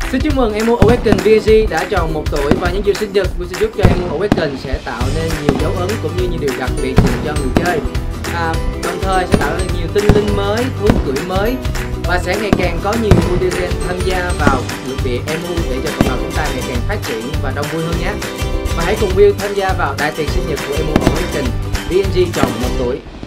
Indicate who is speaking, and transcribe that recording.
Speaker 1: Xin chúc mừng Emu Awaken VNG đã tròn 1 tuổi và nhân dịp sinh nhật, Will sẽ giúp cho Emu Awaken sẽ tạo nên nhiều dấu ấn cũng như nhiều điều đặc biệt dành cho người chơi. Đồng thời sẽ tạo nên nhiều tinh linh mới, thú cưỡi mới và sẽ ngày càng có nhiều Udizen tham gia vào lục địa Emu để cho cộng đồng chúng ta ngày càng phát triển và đông vui hơn nhé. Và hãy cùng Will tham gia vào đại tiệc sinh nhật của Emu Awaken VNG tròn 1 tuổi.